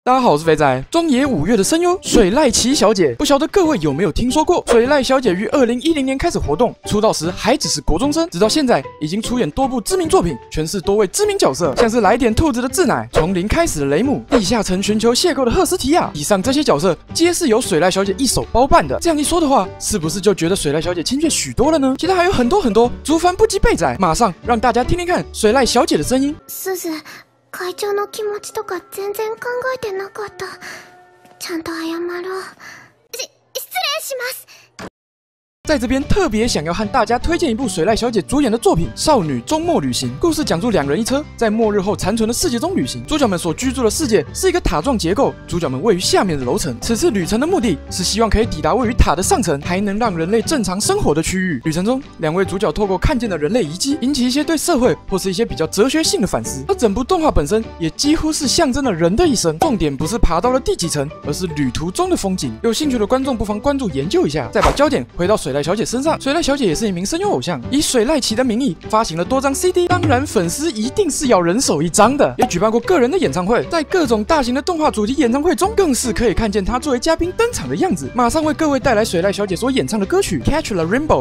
大家好，我是肥仔。中野五月的声优水濑琪小姐，不晓得各位有没有听说过？水濑小姐于2010年开始活动，出道时还只是国中生，直到现在已经出演多部知名作品，诠释多位知名角色，像是来点兔子的智乃、从零开始的雷姆、地下城寻求邂逅的赫斯提亚。以上这些角色皆是由水濑小姐一手包办的。这样一说的话，是不是就觉得水濑小姐亲切许多了呢？其他还有很多，竹凡不及贝仔，马上让大家听听看水濑小姐的声音。 会長の気持ちとか全然考えてなかった。ちゃんと謝ろう。失礼します。 在这边特别想要和大家推荐一部水濑小姐主演的作品《少女周末旅行》。故事讲述两人一车在末日后残存的世界中旅行。主角们所居住的世界是一个塔状结构，主角们位于下面的楼层。此次旅程的目的是希望可以抵达位于塔的上层，还能让人类正常生活的区域。旅程中，两位主角透过看见的人类遗迹，引起一些对社会或是一些比较哲学性的反思。而整部动画本身也几乎是象征了人的一生。重点不是爬到了第几层，而是旅途中的风景。有兴趣的观众不妨关注研究一下。再把焦点回到水濑小姐身上，水濑小姐也是一名声优偶像，以水濑琪的名义发行了多张 CD， 当然粉丝一定是要人手一张的，也举办过个人的演唱会，在各种大型的动画主题演唱会中，更是可以看见她作为嘉宾登场的样子。马上为各位带来水濑小姐所演唱的歌曲《Catch the Rainbow》。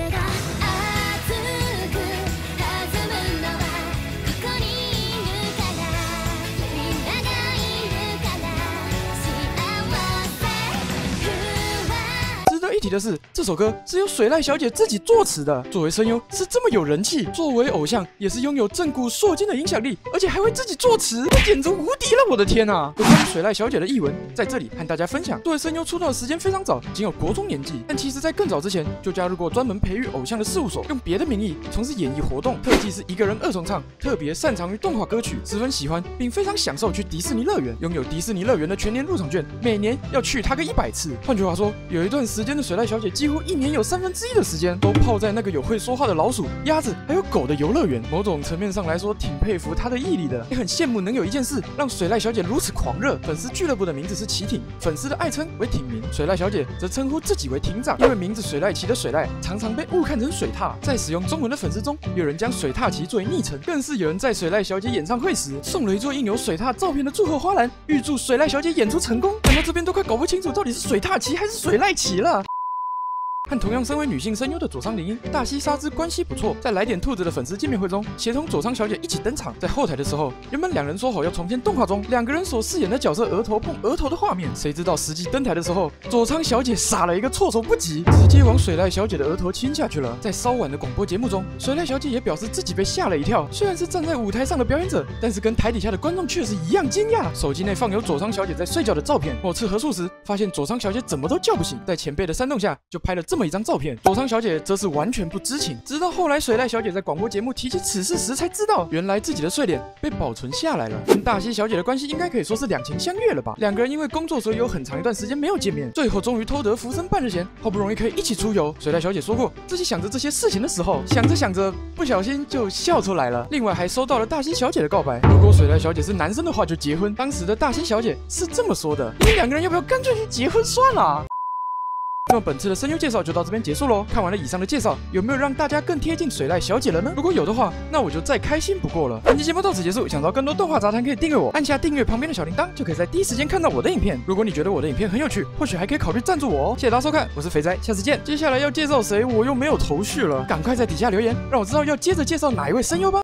一提的是，这首歌是由水濑小姐自己作词的。作为声优是这么有人气，作为偶像也是拥有震古烁今的影响力，而且还会自己作词，这简直无敌了！我的天啊！有关于水濑小姐的译文，在这里和大家分享。作为声优出道的时间非常早，仅有国中年纪，但其实在更早之前就加入过专门培育偶像的事务所，用别的名义从事演艺活动。特技是一个人二重唱，特别擅长于动画歌曲，十分喜欢并非常享受去迪士尼乐园，拥有迪士尼乐园的全年入场券，每年要去它个100次。换句话说，有一段时间的水濑小姐几乎一年有1/3的时间都泡在那个有会说话的老鼠、鸭子还有狗的游乐园。某种层面上来说，挺佩服她的毅力的，也很羡慕能有一件事让水濑小姐如此狂热。粉丝俱乐部的名字是旗挺，粉丝的爱称为挺民，水濑小姐则称呼自己为挺长，因为名字水濑琪的水濑常常被误看成水獭。在使用中文的粉丝中，有人将水獭琪作为昵称，更是有人在水濑小姐演唱会时送了一座印有水獭照片的祝贺花篮，预祝水濑小姐演出成功。讲到这边都快搞不清楚到底是水獭琪还是水濑琪了。和同样身为女性声优的佐仓绫音、大西沙织关系不错，在来点兔子的粉丝见面会中，协同佐仓小姐一起登场。在后台的时候，原本两人说好要重现动画中两个人所饰演的角色额头碰额头的画面，谁知道实际登台的时候，佐仓小姐傻了一个措手不及，直接往水濑小姐的额头亲下去了。在稍晚的广播节目中，水濑小姐也表示自己被吓了一跳，虽然是站在舞台上的表演者，但是跟台底下的观众却是一样惊讶。手机内放有佐仓小姐在睡觉的照片，某次合宿时发现佐仓小姐怎么都叫不醒，在前辈的煽动下，就拍了这么一张照片。佐仓小姐则是完全不知情，直到后来水濑小姐在广播节目提起此事时才知道，原来自己的睡脸被保存下来了。跟大西小姐的关系应该可以说是两情相悦了吧？两个人因为工作所以有很长一段时间没有见面，最后终于偷得浮生半日闲，好不容易可以一起出游。水濑小姐说过，自己想着这些事情的时候，想着想着不小心就笑出来了。另外还收到了大西小姐的告白，如果水濑小姐是男生的话就结婚。当时的大西小姐是这么说的：你们两个人要不要干脆去结婚算了？那么本次的声优介绍就到这边结束喽。看完了以上的介绍，有没有让大家更贴近水濑小姐了呢？如果有的话，那我就再开心不过了。本期节目到此结束，想找更多动画杂谈可以订阅我，按下订阅旁边的小铃铛，就可以在第一时间看到我的影片。如果你觉得我的影片很有趣，或许还可以考虑赞助我哦。谢谢大家收看，我是肥仔，下次见。接下来要介绍谁，我又没有头绪了，赶快在底下留言，让我知道要接着介绍哪一位声优吧。